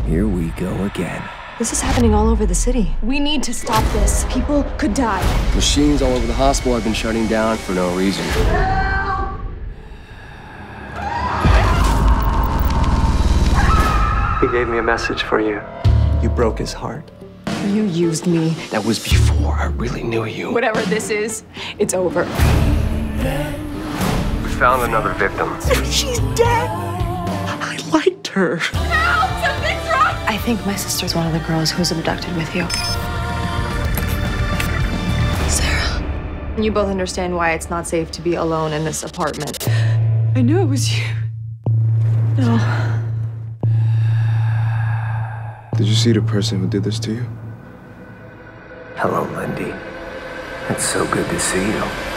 Here we go again. This is happening all over the city. We need to stop this. People could die. Machines all over the hospital have been shutting down for no reason. He gave me a message for you. You broke his heart. You used me. That was before I really knew you. Whatever this is, it's over. We found another victim. She's dead. I liked her. Help! Something's wrong! I think my sister's one of the girls who's abducted with you. Sarah. You both understand why it's not safe to be alone in this apartment. I knew it was you. No. Did you see the person who did this to you? Hello, Lindy. It's so good to see you.